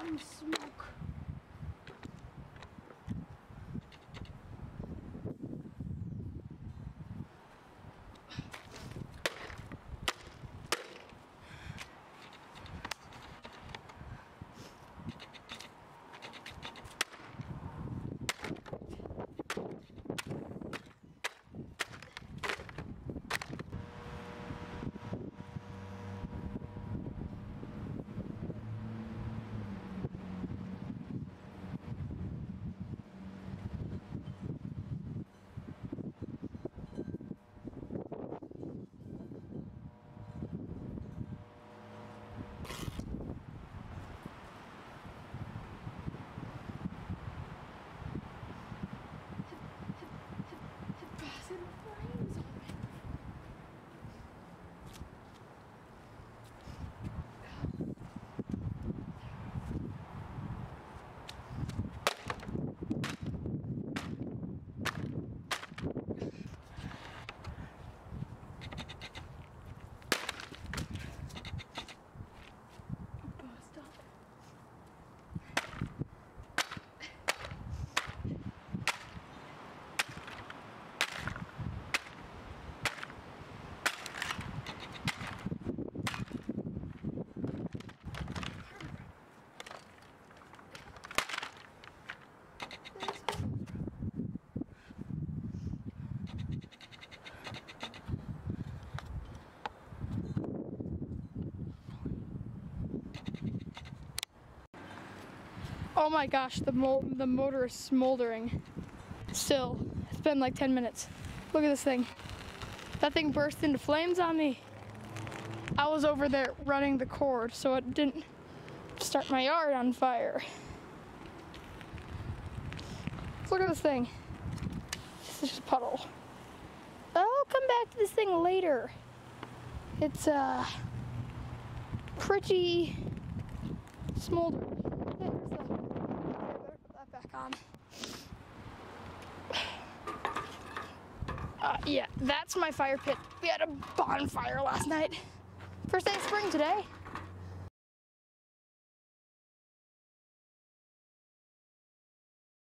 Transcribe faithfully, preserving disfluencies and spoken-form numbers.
some smoke. Oh my gosh, the mo the motor is smoldering. Still, it's been like ten minutes. Look at this thing. That thing burst into flames on me. I was over there running the cord so it didn't start my yard on fire. Look at this thing. This is just a puddle. I'll come back to this thing later. It's uh, pretty smoldering. Back on. Uh, yeah, that's my fire pit. We had a bonfire last night. First day of spring today.